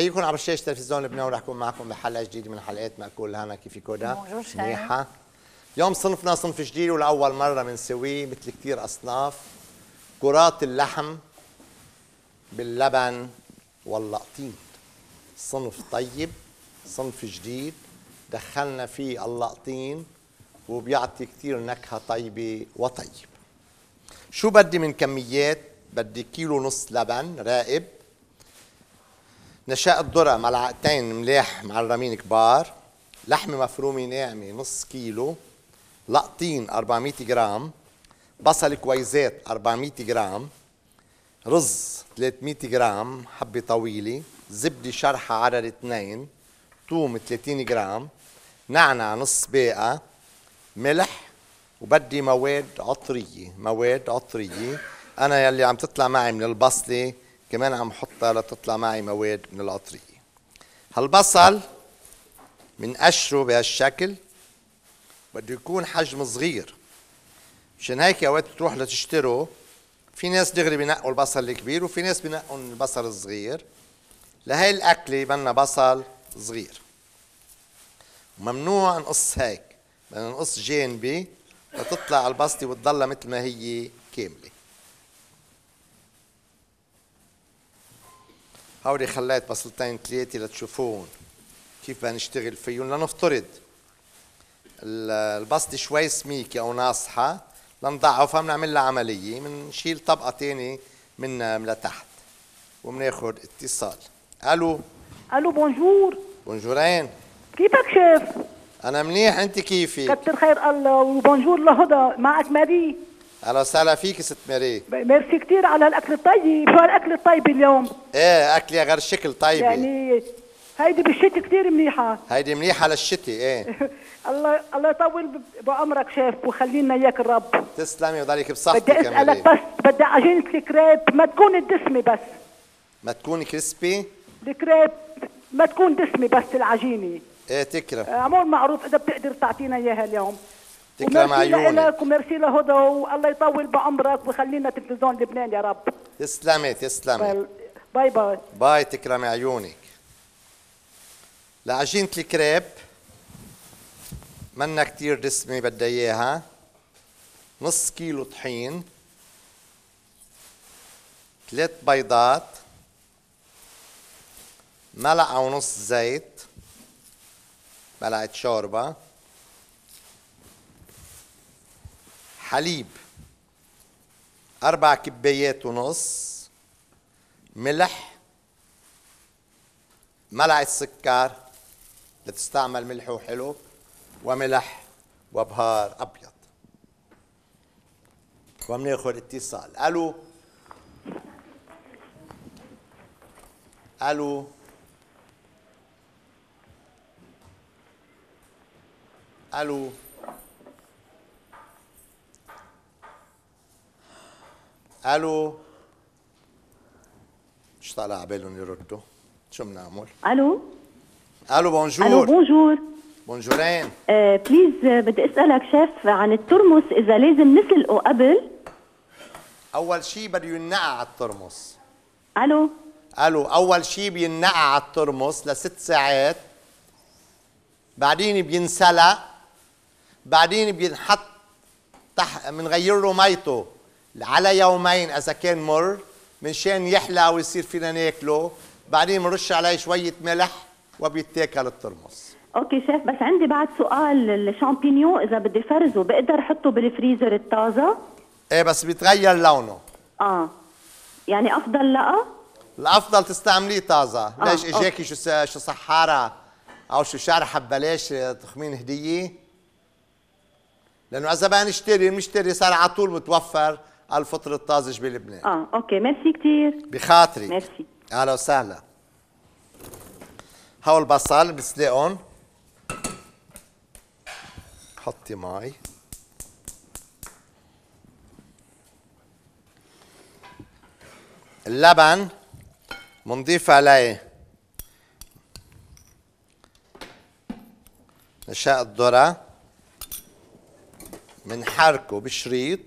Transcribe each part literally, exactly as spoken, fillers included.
ازيكم عبر شاشه تلفزيون لبنان، ورح اكون معكم بحلقه جديده من حلقات مأكول هنا. كيفك هدى؟ منيحه. اليوم صنفنا صنف جديد ولاول مره بنسويه مثل كثير اصناف، كرات اللحم باللبن واللقطين. صنف طيب، صنف جديد دخلنا فيه اللقطين وبيعطي كثير نكهه طيبه وطيب. شو بدي من كميات؟ بدي كيلو نص لبن رائب، نشاء الذرة ملعقتين ملاح معلمين كبار، لحمة مفرومة ناعمة نص كيلو، لقطين أربعمية جرام، بصل كويزات أربعمية جرام، رز ثلاثمية جرام حبة طويلة، زبدة شرحة عدد اثنين، ثوم ثلاثين جرام، نعنع نص باقة، ملح، وبدي مواد عطرية. مواد عطرية أنا يلي عم تطلع معي من البصلة كمان عم حطها لتطلع معي مواد من العطرية. هالبصل منقشره بهالشكل، بده يكون حجم صغير، مشان هيك اوقات بتروح لتشتره في ناس دغري بنقوا البصل الكبير وفي ناس بنقوا البصل الصغير. لهي الأكلة بدنا بصل صغير، وممنوع نقص هيك، بدنا نقص جانبي لتطلع البصلة وتضلها مثل ما هي كاملة. هودي خليت بصلتين ثلاثة لتشوفون كيف بدنا نشتغل فيهم. لنفترض البصلة شوي سميكة أو ناصحة لنضعفها، بنعمل لها عملية، بنشيل طبقة ثانية من لتحت وبناخذ اتصال. ألو. ألو بونجور. بونجورين. كيفك شيف؟ أنا منيح، أنت كيفك؟ كتر خير الله، وبونجور لهدى، معك ماري. أهلا وسهلا فيك ست ماري. ميرسي كثير على الأكل الطيب. شو هالأكل الطيب اليوم؟ إيه أكلي غير شكل طيبة، يعني هيدي بالشتي كثير منيحة. هيدي منيحة للشتي. إيه الله الله يطول بعمرك شيف وخلينا إياك الرب. تسلمي وضلك بصحتك. بدي أسألك بس، بدي عجينة الكريب ما تكون الدسمة بس. ما تكون كريسبي؟ الكريب ما تكون دسمة بس العجينة. ايه تكرم. عمول معروف إذا بتقدر تعطينا إياها اليوم. تكرم عيونك. لك وميرسي لهدى، والله يطول بعمرك ويخلينا تلفزيون لبنان يا رب. تسلمي تسلمي. باي باي باي. تكرمي عيونك. لعجينة الكريب منا كتير دسمة، بدها اياها نص كيلو طحين، ثلاث بيضات، ملعقة ونص زيت، ملعقة شوربة، حليب أربع كبايات ونص، ملح، ملعقة سكر لتستعمل ملح وحلو، وملح وبهار أبيض. وبناخذ اتصال. ألو. ألو. ألو. ألو. مش طالع عبالهم يردوا، شو بنعمل؟ ألو. ألو بونجور. ألو بونجور. بونجورين. آه بليز، آه بدي أسألك شيف عن الترمس، إذا لازم نسلقه قبل؟ أول شي بده ينقع على الترمس. ألو. ألو. أول شي بينقع على الترمس لست ساعات، بعدين بينسلق، بعدين بينحط تحت، بنغير له ميته على يومين إذا كان مر منشان يحلى ويصير فينا ناكله، بعدين بنرش عليه شوية ملح وبيتاكل الترمس. اوكي شيف، بس عندي بعد سؤال. الشامبينيون اذا بدي فرزه بقدر احطه بالفريزر الطازه؟ ايه بس بيتغير لونه. اه يعني افضل لا؟ الافضل تستعمليه طازه. آه. ليش اجاكي شو شو صحاره او شو شارحه ببلاش تخمين هديه؟ لانه اذا بدنا نشتري بنشتري صار على طول متوفر الفطر الطازج بلبنان. اه اوكي ميرسي كثير. بخاطري. ميرسي. اهلا وسهلا. هول البصل بسلقهم، حطي مي، اللبن منضيف عليه نشاء الذرة، منحركه بشريط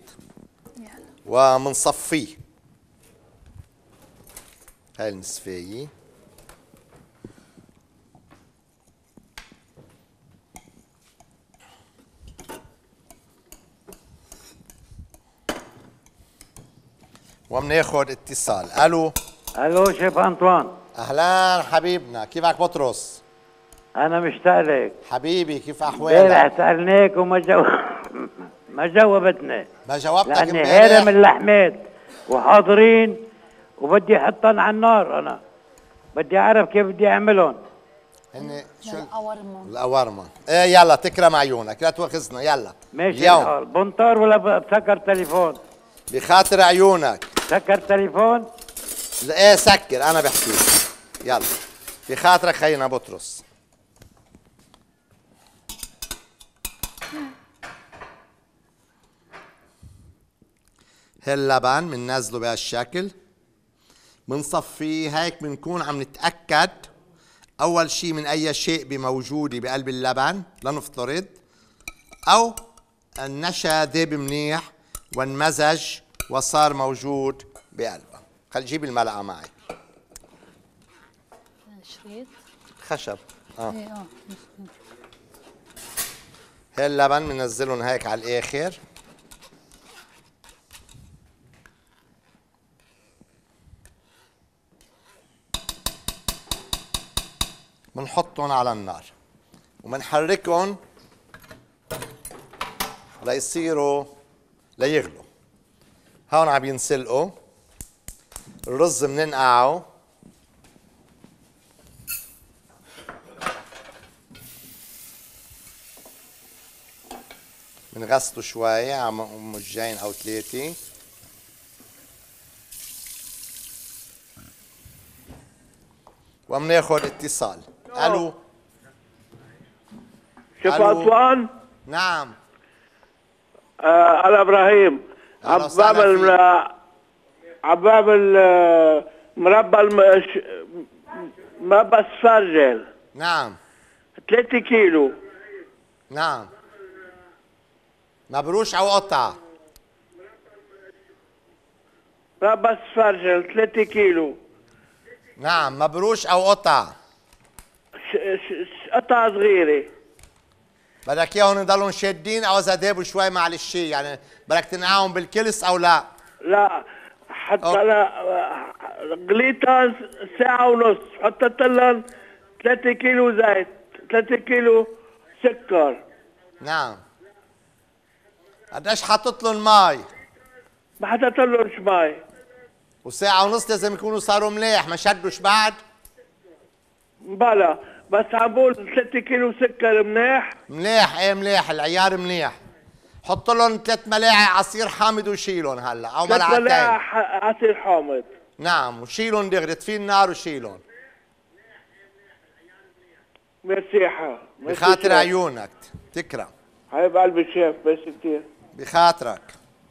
ومنصفيه. هاي النصفية وبناخد اتصال. الو الو شيف انطوان. اهلا حبيبنا، كيفك بطرس؟ انا مشتاق لك حبيبي، كيف امبارح احوالك؟ سالناك وما جو... ما جاوبتني ما جاوبتك لاني هارم امبارح. اللحمات وحاضرين وبدي احطهم على النار. انا بدي اعرف كيف بدي اعملهم. هن شو ال- القورمة. القوارمة. ايه يلا تكرم عيونك، لا تواخذنا يلا. ماشي اليوم الحال. بنطر ولا ب- بسكر تليفون؟ بخاطر عيونك. سكر تليفون. لا، ايه سكر، انا بحكي يلا بخاطرك. خلينا بطرس. هاللبن بننزله بهالشكل، بنصفيه هيك، بنكون عم نتأكد أول شيء من أي شيء بموجودة بقلب اللبن، لنفترض أو النشا ذاب منيح وانمزج وصار موجود بقلبه. خلي جيب الملعقة معي. شريط. خشب. اه ايه اه. هاللبن بننزلهم هيك على الآخر. بنحطهم على النار وبنحركهم ليصيروا ليغلوا. هون عم ينسلقوا. الرز بننقعه بنغسله شوي على مجين او ثلاثه. وبناخذ اتصال. الو شيف ألو. أنطوان. نعم. آه أنا إبراهيم. أهلا عم وسهلا بعمل فيك. عم بعمل آه، مربى الم... ش- مربى السفرجل نعم. ثلاثة كيلو. نعم. مبروش او قطعه؟ مربى السفرجل ثلاثة كيلو. نعم. مبروش او قطعه؟ ش... ش... ش... قطعة صغيرة. بدك اياهم يضلوا شادين او اذا دابوا شوي مع الشي؟ يعني بدك تنقعهم بالكلس او لا؟ لا حتى أوكي. أنا آه، غليتها ساعة ونص. حطيت لهم ثلاثة كيلو زيت، ثلاثة كيلو سكر. نعم. قديش حاطط لهم مي؟ ما حطيت لهم مي. وساعة ونص لازم يكونوا صاروا مليح، ما شدوش بعد؟ بلا بس عم بقول ثلاثة كيلو سكر منيح. مليح. ايه مليح، العيار مليح. حط لهم ثلاث ملاعق عصير حامض وشيلهم هلا، او ثلاث ملعقتين. ملاعق ح- عصير حامض. نعم، وشيلهم دغري، اطفي النار وشيلهم. ميرسي حا ميرسي بخاطر شيف. عيونك تكرم. حبيب قلبي الشيف، بس كتير. بخاطرك.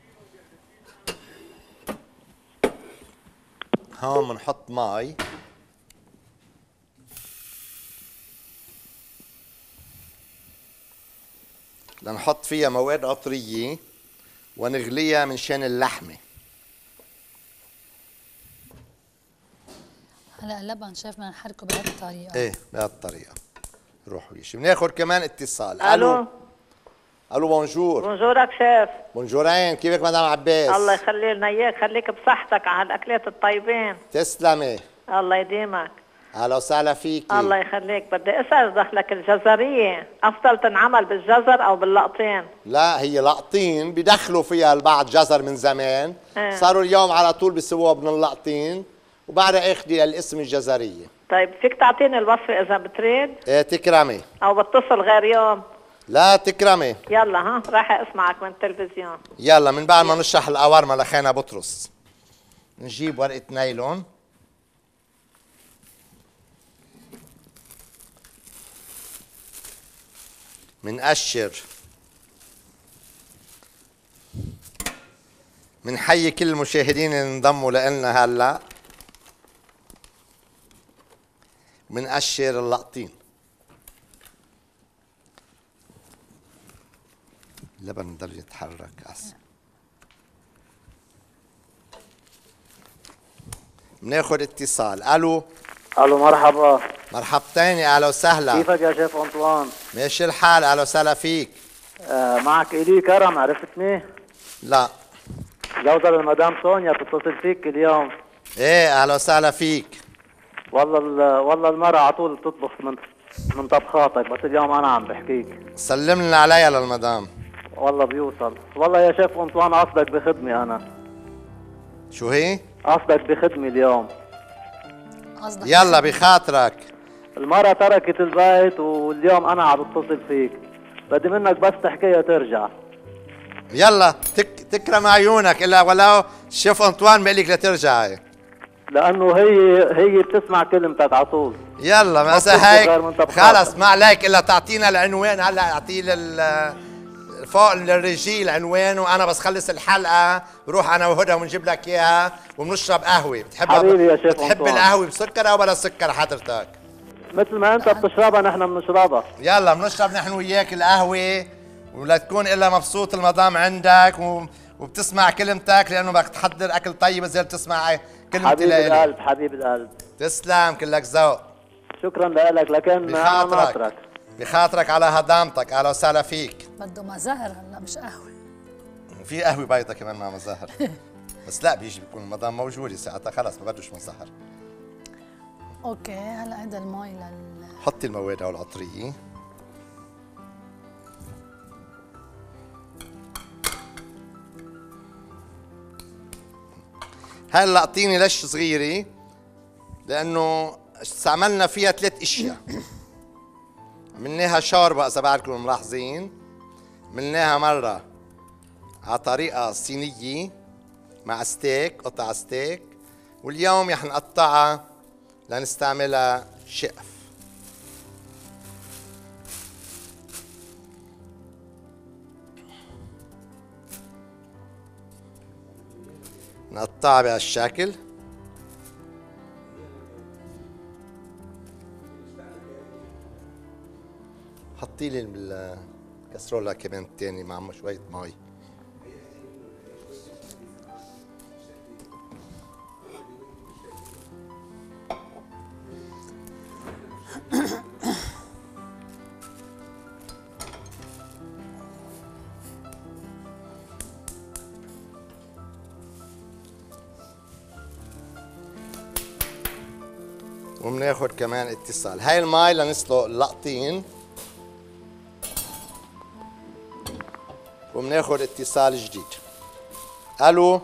هون بنحط مي. لنحط فيها مواد عطرية ونغليها من شان اللحمة. هلا اللبن شايف بدنا نحركه بهالطريقة. ايه بهالطريقة. روح ويشي. بناخد كمان اتصال. الو الو بونجور. بونجورك شيف. بونجورين، كيفك مدام عباس؟ الله يخلي لنا اياك، خليك بصحتك على الاكلات الطيبين. تسلمي. الله يديمك. اهلا وسهلا فيكي. الله يخليك. بدي اسال دخلك الجزريه افضل تنعمل بالجزر او باللقطين؟ لا، هي لقطين بدخلوا فيها البعض جزر من زمان. إيه. صاروا اليوم على طول بيسووها من اللقطين وبعدها اخدي الاسم الجزرية. طيب فيك تعطيني الوصفه اذا بتريد ايه تكرمي. او بتصل غير يوم؟ لا تكرمي. يلا ها راح اسمعك من التلفزيون. يلا من بعد ما نشرح القوارمة لخينا بطرس نجيب ورقة نايلون. منقشر. منحيي كل المشاهدين اللي انضموا لنا هلا. منقشر اللقطين. اللبن بضل يتحرك هسه. بناخذ اتصال. الو الو مرحبا. مرحبتين، يا اهلا وسهلا. كيفك يا شيف انطوان؟ ماشي الحال، اهلا وسهلا فيك. آه معك إلي كرم، عرفتني؟ لا جوزر المدام سونيا بتتصل فيك اليوم. ايه اهلا وسهلا فيك. والله والله المرة على طول بتطبخ من من طبخاتك، بس اليوم انا عم بحكيك. سلم لنا عليها للمدام. والله بيوصل. والله يا شيف انطوان قصدك بخدمي انا. شو هي؟ قصدك بخدمي اليوم. قصدك يلا بخاطرك. المرة تركت البيت واليوم انا عم بتصل فيك، بدي منك بس تحكيها ترجع. يلا تك تكرم عيونك، الا ولو الشيف انطوان بيقول لك لترجعي. لانه هي هي بتسمع كلمتك على طول. يلا مثلا هيك خلص ما عليك الا تعطينا العنوان. هلا اعطيه لل فوق للرجي العنوان، وانا بس خلص الحلقه بروح انا وهدى ونجيب لك اياها وبنشرب قهوه. بتحبها؟ حبيبي يا شيخ بتحب أنطوان. القهوه بسكر او بلا سكر حضرتك؟ مثل ما انت بتشربها نحن بنشربها. يلا بنشرب نحن وياك القهوه، ولا تكون الا مبسوط المدام عندك و... وبتسمع كلمتك، لانه بدك تحضر اكل طيب زي بتسمع كلمتي. حبيب لإلي. القلب حبيب القلب. تسلم كلك ذوق. شكرا لك، لكن انا بخاطرك ناطرك. بخاطرك على هضامتك. اهلا وسهلا فيك. بده مزهر هلا مش قهوه. وفي قهوه بيضة كمان مع مزهر. بس لا بيجي بيكون المدام موجوده ساعتها خلص ما بدوش مزهر. اوكي هلا هذا المي لل حطي المواد او العطريه. هلا اعطيني لش صغيره، لانه استعملنا فيها ثلاث اشياء. عملناها شوربه اذا بعدكم ملاحظين، عملناها مره على طريقه صينيه مع ستيك، قطع ستيك، واليوم رح نقطعها لنستعملها شقف. نقطعها بهالشكل. حطي لي الكسرولة كمان الثاني مع شوية مي. وبناخد كمان اتصال. هاي المي لنسلق اللقطين، وبناخد اتصال جديد. الو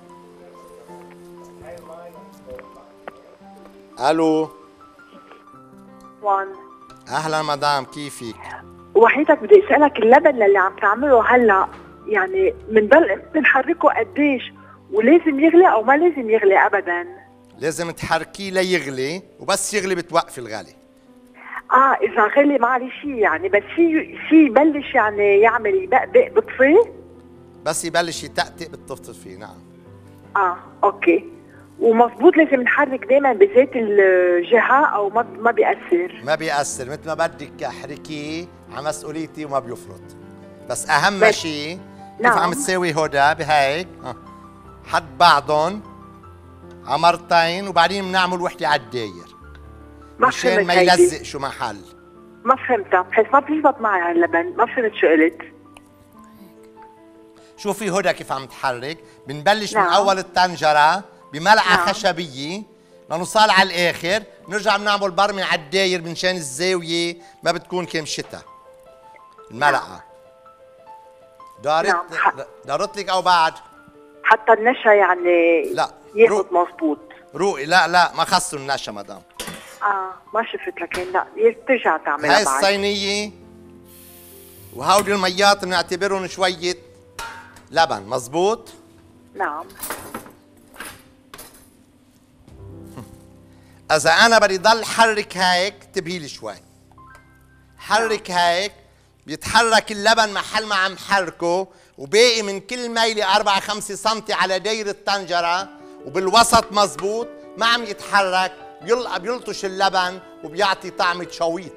الو وان اهلا مدام، كيفك؟ وحياتك بدي اسالك، اللبن اللي عم تعمله هلا يعني بنضل بنحركه قديش، ولازم يغلي او ما لازم يغلي ابدا؟ لازم تحركيه ليغلي، وبس يغلي بتوقفي الغلي. اه اذا غلي معلش يعني، بس شي شي يبلش يعني يعمل يبقبق بطفي؟ بس يبلش يتقطق بتطفي فيه. نعم. اه اوكي. ومظبوط لازم نحرك دائما بزيت الجهه او ما ما بيأثر؟ ما بيأثر، مثل ما بدك احركيه على مسؤوليتي وما بيفرط. بس اهم بس شيء نعم. كيف عم تساوي هدى بهيك، حد بعضهم على مرتين، وبعدين بنعمل وحده على الداير مشان ما يلزق شو محل. ما فهمتها، بحيث ما بيزبط معي هاللبن، ما فهمت شو قلت. شوفي هدى كيف عم تحرك، بنبلش نعم. من اول الطنجره بملعقه نعم. خشبيه لنوصل على الاخر، بنرجع بنعمل برمي على الداير منشان الزاويه ما بتكون كمشتها الملعقه. دارت نعم. ح... دارت لك او بعد؟ حتى النشا يعني لا ياخذ مظبوط. روقي. لا لا ما خصوا النشا مدام. اه ما شفت، لكن لا ترجع تعملها. هاي الصينيه وهودي الميات بنعتبرهم شويه لبن. مزبوط. نعم. اذا انا بدي ضل حرك هيك انتبهي لي شوي. حرك هيك بيتحرك اللبن محل ما عم حركه، وباقي من كل ميله أربعة خمسة سنتي على دايره الطنجره، وبالوسط مزبوط ما عم يتحرك، بيلقى بيلطش اللبن وبيعطي طعمه شويط.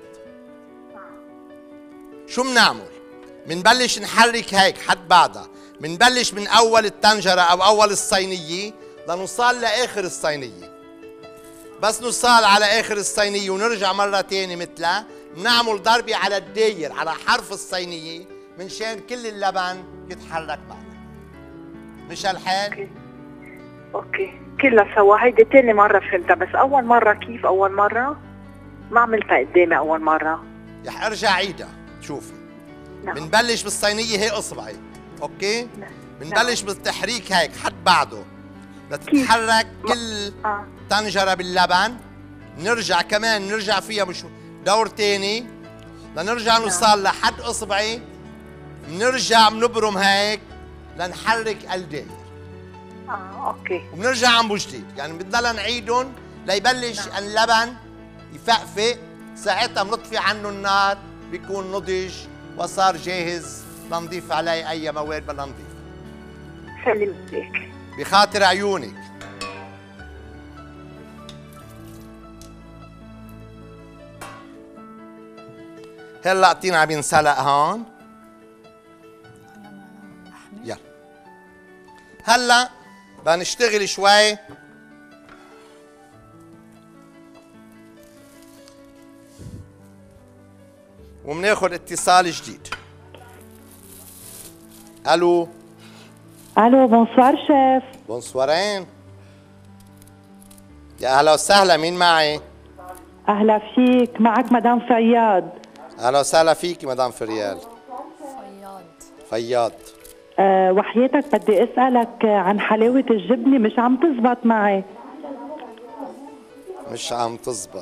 شو بنعمل؟ بنبلش نحرك هيك حد بعدها، بنبلش من اول الطنجره او اول الصينيه لنوصل لاخر الصينيه. بس نوصل على اخر الصينيه ونرجع مره ثانيه مثلها، بنعمل ضربه على الداير على حرف الصينيه منشان كل اللبن يتحرك معنا. مش هالحال؟ اوكي اوكي كلها سوا. هيدي تاني مرة فهمتها، بس أول مرة كيف أول مرة؟ ما عملتها قدامي أول مرة. رح ارجع عيدها، شوفي. نعم. بنبلش بالصينية هي اصبعي، اوكي؟ بنبلش بالتحريك هيك حد بعده لتتحرك كل آه. طنجرة باللبن. نرجع كمان نرجع فيها مش دور تاني لنرجع نوصل لحد اصبعي. بنرجع بنبرم هيك لنحرك الداير. اه اوكي. وبنرجع عم جديد، يعني بنضل نعيدهم ليبلش نعم. اللبن يفقفق. ساعتها بنطفي عنه النار، بيكون نضج وصار جاهز لنضيف عليه اي مواد بدنا نضيف. سلم عليك. بخاطر عيونك. هلا اعطينا عم ينسلق هون. يلا هلا بدنا نشتغل شوي. وبناخذ اتصال جديد. الو. الو بونسوار شيف. بونسوارين. يا اهلا وسهلا، مين معي؟ اهلا فيك، معك مدام فياض. اهلا وسهلا فيكي مدام فريال. فياض. فياض. أه وحياتك بدي اسالك عن حلاوه الجبنه، مش عم تزبط معي. مش عم تزبط.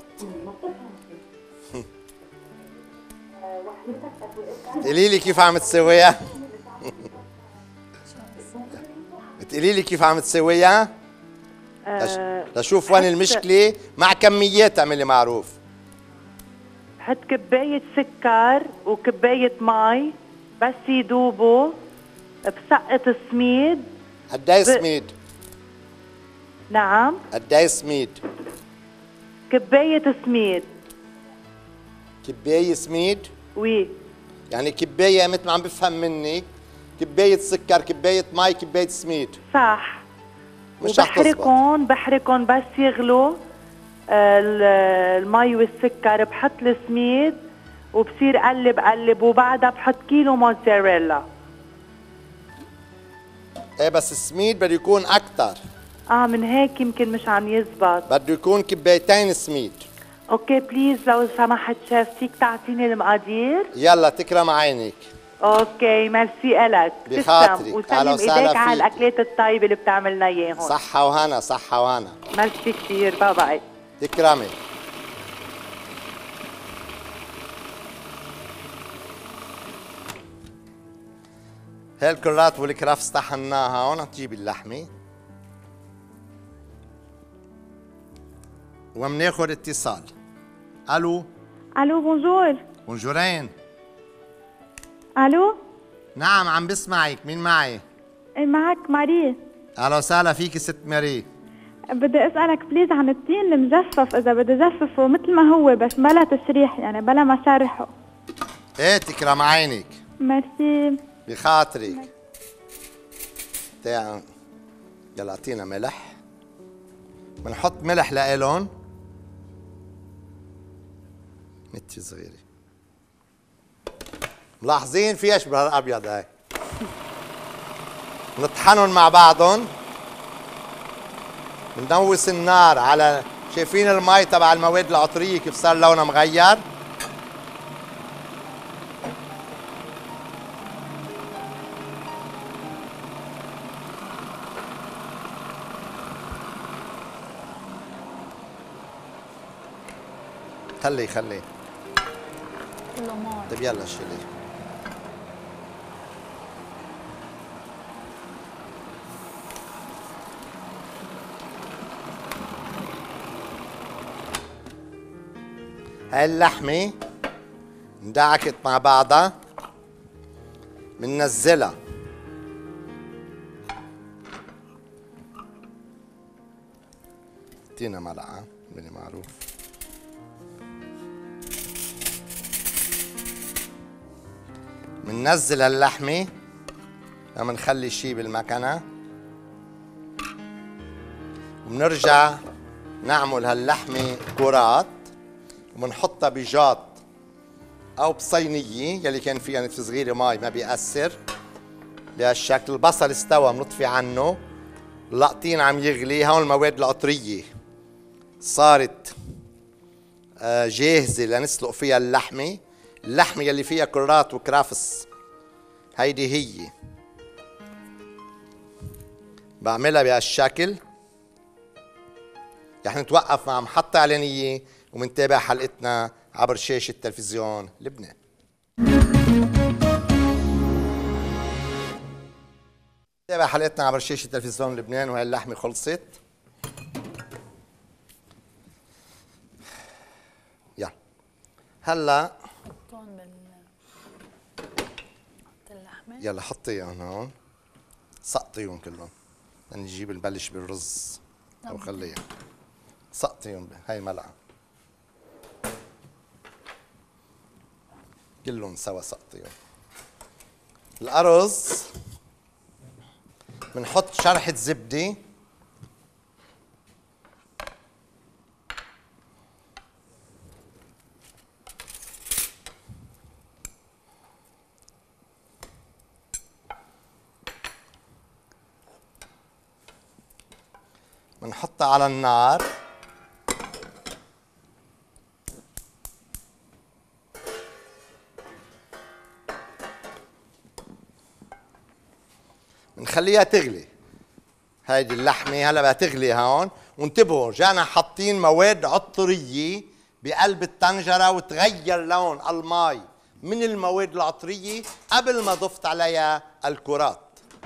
تقولي لي كيف عم تسويها؟ تقولي لي كيف عم تسويها؟ أه لشوف وين المشكلة. مع كميات اعملي معروف. حط كبايه سكر وكبايه مي بس يدوبوا بسقة سميد. قديه ب... سميد؟ نعم. قديه سميد؟ كبايه سميد. كباية سميد؟ وي. يعني كباية مثل ما عم بفهم منك، كباية سكر، كباية مي، كباية سميد. صح. مش رح تزبط. وبحركهم بحركهم بس يغلوا المي والسكر، بحط السميد وبصير قلب قلب، وبعدها بحط كيلو موتزاريلا. ايه بس السميد بده يكون أكثر. اه من هيك يمكن مش عم يزبط. بده يكون كبايتين سميد. اوكي بليز لو سمحت شيف فيك تعطيني المقادير؟ يلا تكرم عينك. اوكي ميرسي الك. بخاطرك. وسلم ايديك على الاكلات الطيبه اللي بتعملنا اياهم. صحة وهنا، صحة وهنا. ميرسي كثير، باي باي. تكرمي. هاي الكرات والكرافس طحناها هون. تجيب اللحمة ومناخذ اتصال. الو. الو بونجور. بونجورين. الو. نعم عم بسمعك، مين معي؟ معك ماري. اهلا وسهلا فيكي ست ماري. بدي اسالك بليز عن التين المجفف، اذا بدي جففه مثل ما هو بس بلا تشريح، يعني بلا ما شرحه. ايه تكرم عينك. ميرسي. بخاطرك. تعال يلا اعطينا ملح. بنحط ملح لإلهم نتي صغيرة. ملاحظين في اشبه الابيض هاي. نطحنهم مع بعضهم. بندوس النار على، شايفين المي تبع المواد العطرية كيف صار لونها مغير؟ خلي خلي كله مار. طيب يلا شيلي. هاي اللحمة اندعكت مع بعضها، بننزلها. ادينا ملعقة بني معروف. بننزل اللحمة، ما بنخلي شي بالمكنة، وبنرجع نعمل هاللحمة كرات وبنحطها بجاط، أو بصينية يلي كان فيها نتف صغيرة مي ما بيأثر، بهالشكل. البصل استوى بنطفي عنه، اللقطين عم يغلي. هون المواد العطرية صارت جاهزة لنسلق فيها اللحمة. اللحمة يلي فيها كرات وكرافس هيدي هي بعملها بهالشكل. رح نتوقف مع محطة إعلانية ومنتابع حلقتنا عبر شاشة تلفزيون لبنان. نتابع حلقتنا عبر شاشة تلفزيون لبنان وهي اللحمة خلصت. يلا هلا حطهم باللحمة. يلا حطيهم هون، سقطيهم كلهم. نجيب نبلش بالرز او خليها سقطيهم. هاي ملعقة كلهم سوا سقطيهم. الأرز بنحط شرحة زبدة بنحطها على النار. بنخليها تغلي. هيدي اللحمة هلا بدها تغلي هون. وانتبهوا رجعنا حاطين مواد عطرية بقلب الطنجرة وتغير لون الماء من المواد العطرية قبل ما ضفت عليها الكرات.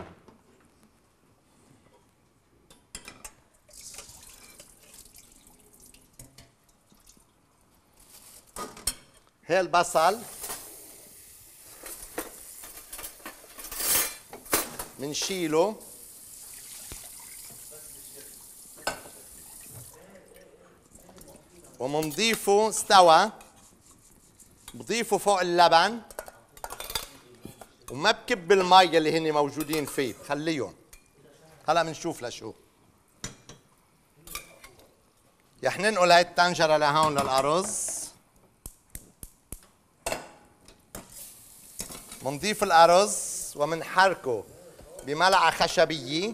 هي البصل منشيله ومنضيفه استوى، بضيفه فوق اللبن وما بكب المي اللي هن موجودين فيه، بخليهم. هلا بنشوف لشو. رح ننقل هاي الطنجرة لهون للأرز. منضيف الأرز ومنحركه بملعقة خشبية.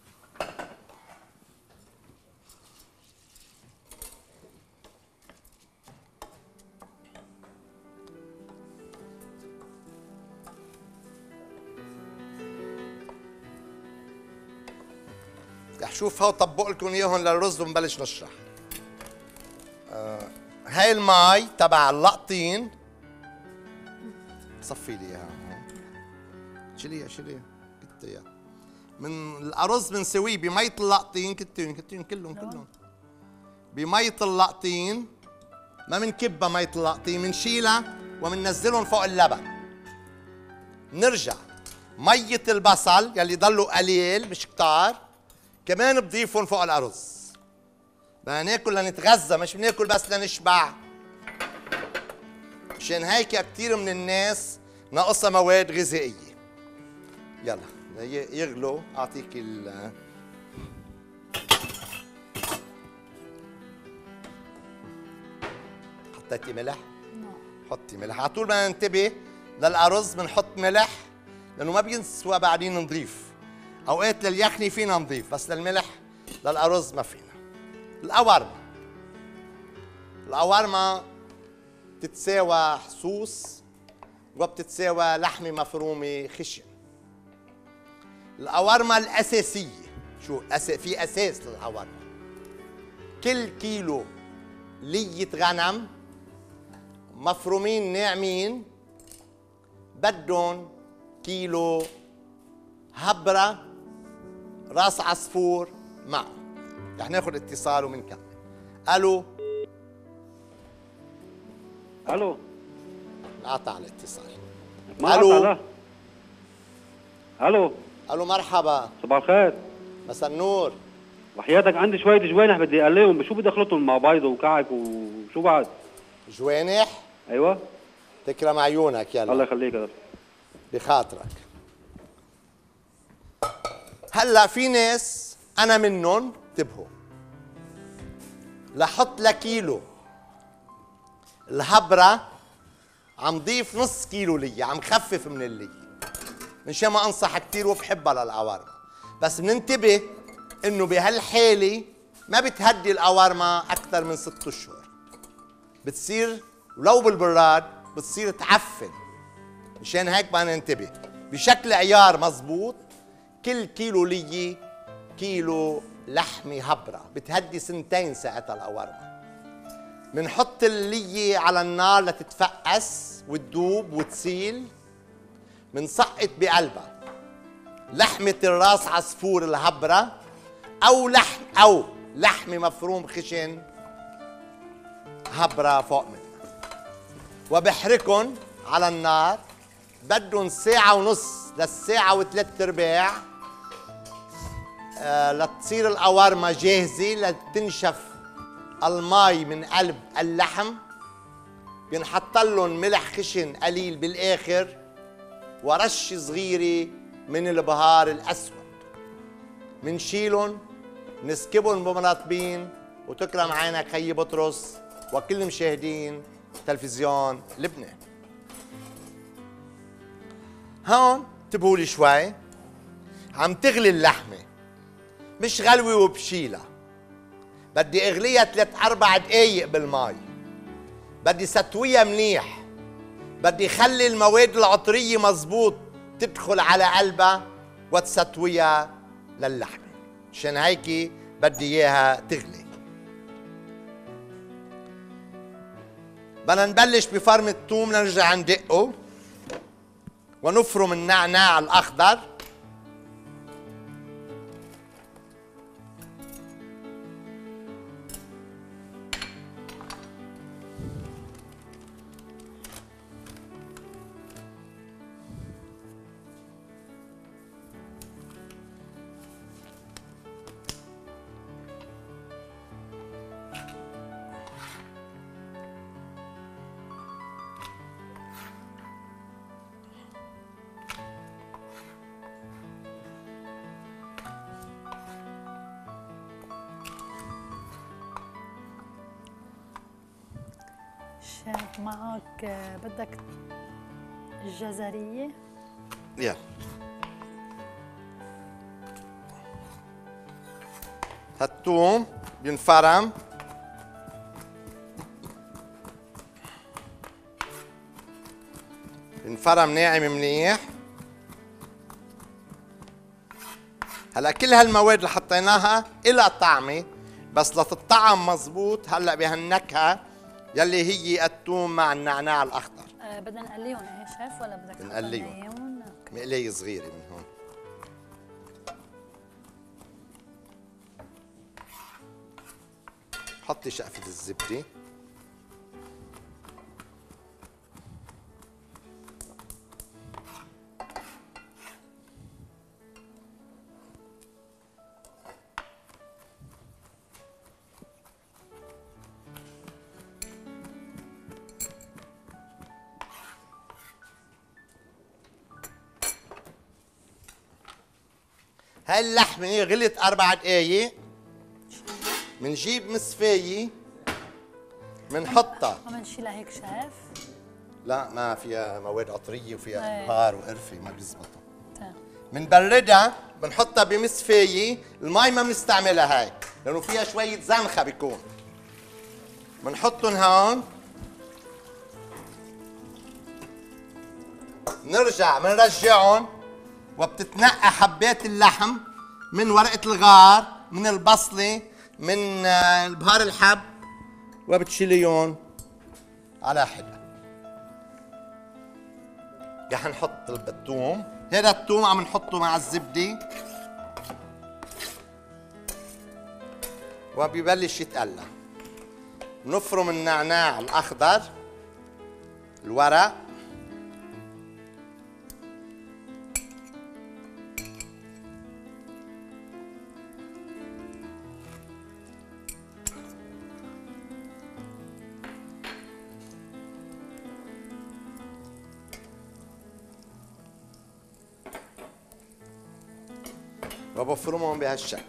رح شوف هو طبق لكم اياهم للرز ونبلش نشرح. آه هاي الماي تبع اللقطين صفي لي اياها. شيليها شيليها كتيها من الارز. بنسويه بمية اللقطين كتين كتين كلهم كلهم بمية اللقطين. ما بنكبها مية اللقطين، بنشيلها وبننزلهم فوق اللبن. نرجع مية البصل يلي ضلوا قليل مش كتار كمان بضيفهم فوق الارز. بدنا ناكل لنتغذى، مش بناكل بس لنشبع. مشان هيك كثير من الناس ناقصها مواد غذائيه. يلا يغلوا. اعطيك ال حطيتي ملح؟ حطي ملح على طول. بدنا ننتبه للارز بنحط ملح لانه ما بينسوى بعدين نضيف. اوقات لليخني فينا نضيف بس للملح للارز ما فينا. القوارما القوارما بتتساوى حصوص وبتتساوى لحمه مفرومه خشن. القوارما الاساسيه شو أس... في اساس للقوارما. كل كيلو لية غنم مفرومين ناعمين بدهم كيلو هبره راس عصفور معه. رح ناخذ اتصال ومنكمل. الو الو انقطع الاتصال. الو الو الو مرحبا. صباح الخير. مساء النور. وحياتك عندي شوية جوانح بدي اقليهم، شو بدي اخلطهم مع بيض وكعك وشو بعد؟ جوانح؟ ايوه. تكرم عيونك. يلا الله يخليك يا بخاطرك. هلا في ناس انا منهم انتبهوا لحط لكيلو الهبره عم ضيف نص كيلو لية، عم خفف من اللية. منشان ما انصح كثير وبحبها للقوارمة، بس بننتبه انه بهالحالة ما بتهدي القوارمة اكثر من ست اشهر، بتصير ولو بالبراد بتصير تعفن. مشان هيك بدنا ننتبه بشكل عيار مزبوط. كل كيلو لية كيلو لحمة هبرة، بتهدي سنتين ساعتها القوارمة. بنحط اللية على النار لتتفقس وتدوب وتسيل، بنسقط بقلبها لحمة الراس عصفور الهبرة أو لحم أو لحمة مفروم خشن هبرة فوق منها، وبحركن على النار. بدهم ساعة ونص للساعة وثلاث ارباع آه لتصير القوارمة جاهزة لتنشف الماء من قلب اللحم. بينحط لهم ملح خشن قليل بالآخر ورشة صغيرة من البهار الأسود. منشيلهم نسكبهم بمرطبين. وتكرم عينك خيي بطرس وكل مشاهدين تلفزيون لبنان. هون انتبهوا لي شوي، عم تغلي اللحمة مش غلوة وبشيلها، بدي اغليها ثلاث اربع دقايق بالماء، بدي ستويها منيح، بدي خلي المواد العطرية مزبوط تدخل على قلبها وتستويها للحمة. عشان هيك بدي اياها تغلي. بدنا نبلش بفرم الثوم، نرجع ندقه ونفرم النعناع الأخضر. شايف معك بدك الجزرية؟ يلا هالثوم بينفرم بينفرم ناعم منيح. هلا كل هالمواد اللي حطيناها إلها طعمة، بس لتطعم مزبوط هلا بهالنكهة يلي هي الثوم مع النعناع الأخضر. أه بدنا نقليهم ايه شيف ولا بدك نقليهم مقلية صغيرة من هون. حطي شقفة الزبدة. هاي اللحمة غلت أربع دقايق. منجيب مصفاية منحطها. ما بنشيلها هيك شيف؟ لا ما فيها مواد عطرية وفيها ايه. بهار وقرفة ما بيزبطوا. تمام. منبردها بنحطها بمصفاية، المي ما بنستعملها هاي لأنه فيها شوية زنخة بيكون. بنحطهم هون، نرجع بنرجعهم وبتتنقى حبات اللحم من ورقة الغار، من البصلة، من البهار الحب، وبتشيليهم على حدة. رح نحط الثوم، هذا الثوم عم نحطه مع الزبدة وبيبلش يتقلى. نفرم النعناع الأخضر، الورق، وبفرمهم بهالشكل.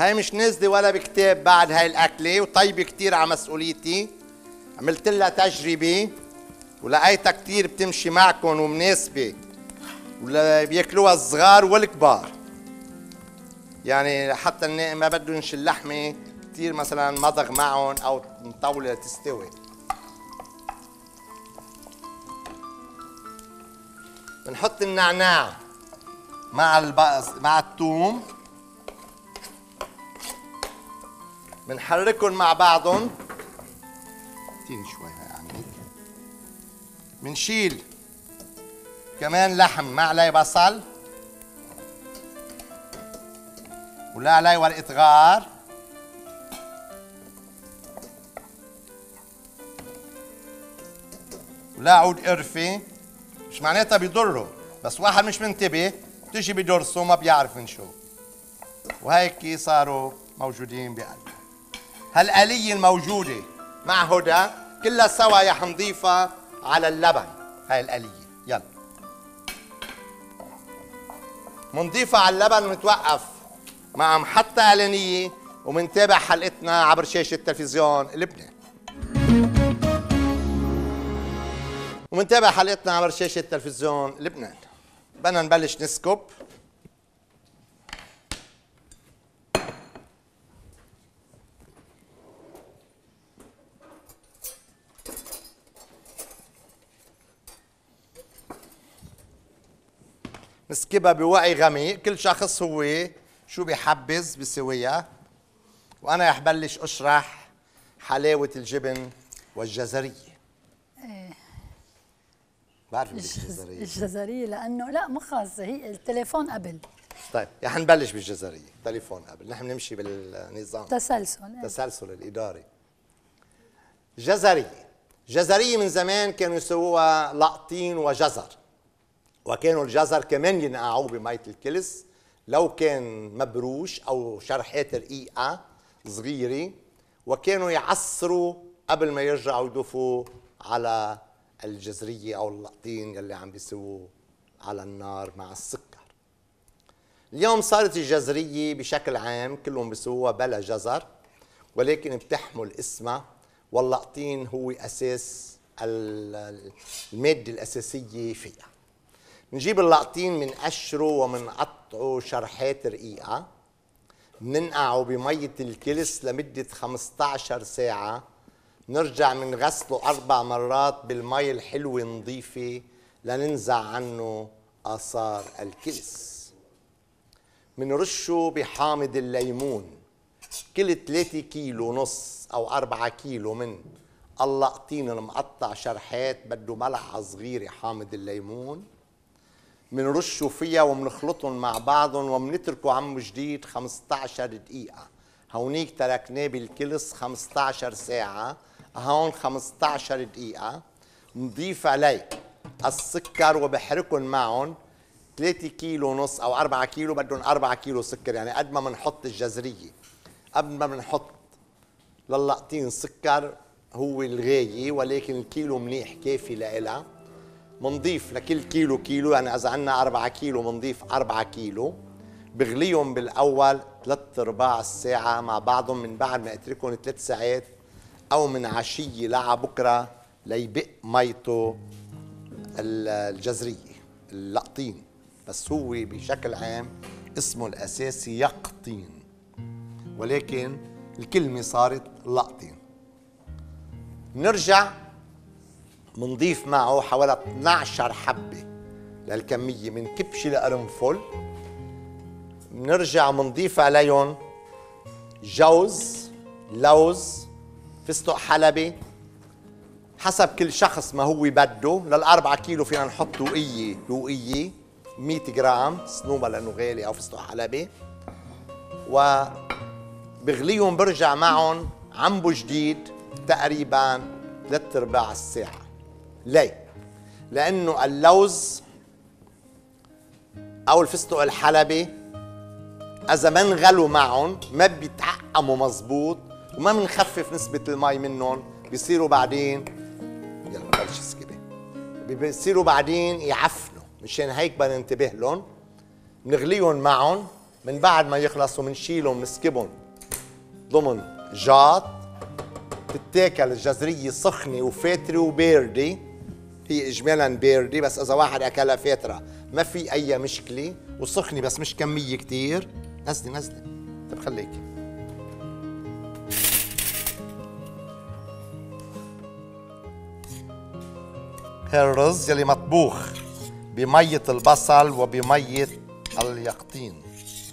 هاي مش نازله ولا بكتاب بعد هاي الاكله، وطيبه كتير على مسؤوليتي. عملت لها تجربه ولقيتها كتير بتمشي معكم ومناسبه، ولا بياكلوها الصغار والكبار. يعني حتى ما بدهمش اللحمه كتير مثلا مضغ معهم او مطوله تستوي. بنحط النعناع مع البقص مع الثوم، بنحركهم مع بعضهم. اعطيني شوي هاي عندك. بنشيل كمان لحم مع عليه بصل ولا عليه ورقة غار ولا عود قرفة. مش معناتها بيضروا، بس واحد مش منتبه بتجي بدرسه ما بيعرف من شو، وهيك صاروا موجودين بقلبه. هالآلية الموجودة مع هدى كلها سوا يا حنضيفها على اللبن. هاي الآلية يلا منضيفها على اللبن ونتوقف مع محطة إعلانية ومنتابع حلقتنا عبر شاشة تلفزيون لبنان. ومنتابع حلقتنا عبر شاشة تلفزيون لبنان. بدنا نبلش نسكب. نسكبها بوعي غميق، كل شخص هو شو بيحبذ بيسويها. وانا رح بلش اشرح حلاوة الجبن والجزرية. ايه بعرف الجزرية. الجزرية لأنه لا ما خلص هي التليفون قبل. طيب رح نبلش بالجزرية، تليفون قبل، نحن نمشي بالنظام تسلسل. التسلسل الإداري. جزرية، جزرية من زمان كانوا يسووها لقطين وجزر، وكانوا الجزر كمان ينقعوه بمية الكلس لو كان مبروش أو شرحات رقيقة صغيرة، وكانوا يعصروا قبل ما يرجعوا يضيفوا على الجزرية أو اللقطين يلي عم بيسووه على النار مع السكر. اليوم صارت الجزرية بشكل عام كلهم بيسووها بلا جزر، ولكن بتحمل اسمها، واللقطين هو أساس المادة الأساسية فيها. نجيب اللقطين منقشره ومنقطعه شرحات رقيقة، مننقعه بمية الكلس لمدة خمسة عشر ساعة، نرجع منغسله أربع مرات بالمي الحلوة نظيفة لننزع عنه آثار الكلس. منرشه بحامض الليمون. كل ثلاثة كيلو ونص أو أربعة كيلو من اللقطين المقطع شرحات بده ملعقة صغيرة حامض الليمون. منرشه فيها ومنخلطهم مع بعضهم ومنتركه عمو جديد خمسة عشر دقيقة. هونيك تركناه بالكلس خمسة عشر ساعة، هون خمسة عشر دقيقة. نضيف عليه السكر وبحركهم معهم. ثلاثة كيلو ونص أو أربعة كيلو بدهم أربعة كيلو سكر، يعني قد ما بنحط الجزرية قبل ما بنحط للقطين سكر هو الغاية، ولكن الكيلو منيح كافي لإلها. منضيف لكل كيلو كيلو، يعني إذا عنا أربعة كيلو منضيف أربعة كيلو. بغليهم بالأول ثلاث أرباع الساعة مع بعضهم، من بعد ما أتركهم ثلاث ساعات أو من عشية لع بكرة ليبق ميته الجزرية اللقطين، بس هو بشكل عام اسمه الأساسي يقطين، ولكن الكلمة صارت لقطين. نرجع منضيف معه حوالي اثني عشر حبة للكمية من كبشة لقرنفل. بنرجع منضيف عليهم جوز، لوز، فستق حلبي حسب كل شخص ما هو بده. للأربعة كيلو فينا نحط وقية وقية مية جرام صنوبة لأنه غالي أو فستق حلبي، وبغليهم برجع معهم عمبو جديد تقريبا ثلاث أرباع الساعة. ليه؟ لأنه اللوز أو الفستق الحلبي إذا ما انغلوا معهم ما بيتعقموا مزبوط وما بنخفف نسبة المي منهم، بيصيروا بعدين يلا بلش سكبي بيصيروا بعدين يعفنوا. مشان هيك بدنا ننتبه لهم. بنغليهم معهم من بعد ما يخلصوا بنشيلهم بنسكبهم ضمن جاط. تتاكل الجزريه سخنه وفاتره وبارده، هي اجمالا بارده بس اذا واحد اكلها فاتره ما في اي مشكله، وسخنه بس مش كميه كثير. نزلي نزلي طيب خليكي. هي الرز يلي مطبوخ بمية البصل وبمية اليقطين،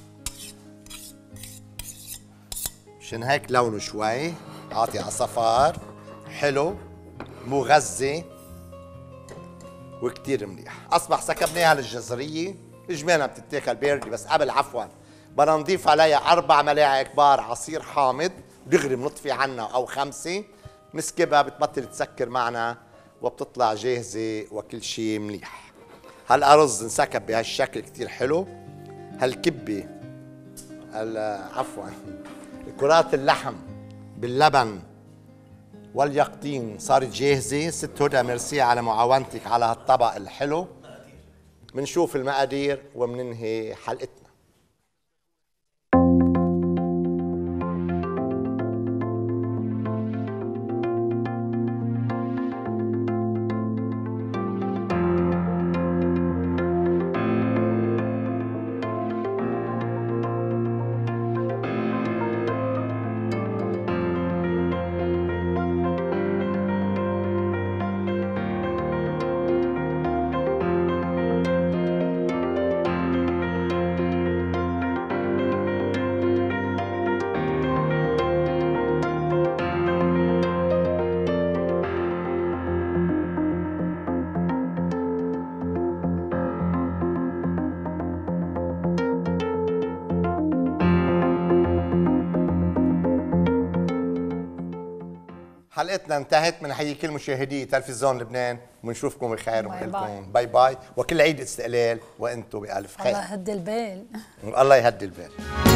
مشان هيك لونه شوي عاطي عصفار حلو مغذي وكتير منيح. اصبح سكبناها للجزريه، اجمالا بتتاكل باردة بس قبل عفوا بدنا نضيف عليها اربع ملاعق كبار عصير حامض دغري بنطفي عنها او خمسه، بنسكبها بتبطل تسكر معنا وبتطلع جاهزه وكل شيء منيح. هالارز انسكب بهالشكل كتير حلو. هالكبه عفوا كرات اللحم باللبن واليقطين صارت جاهزه. ست هدى ميرسي على معاونتك على هالطبق الحلو. بنشوف المقادير وبننهي حلقتنا. حلقتنا انتهت. بنحيي كل مشاهدي تلفزيون لبنان وبنشوفكم بخير ونقول لكم باي باي وكل عيد استقلال وانتم بألف خير. الله يهدي البال. الله يهدي البال.